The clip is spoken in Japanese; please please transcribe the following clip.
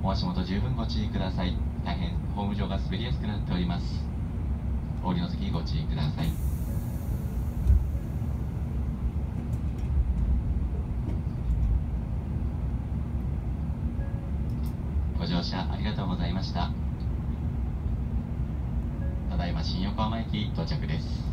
お足元十分ご注意ください。大変ホーム上が滑りやすくなっております。お降りの時ご注意ください。ご乗車ありがとうございました。ただいま新横浜駅到着です。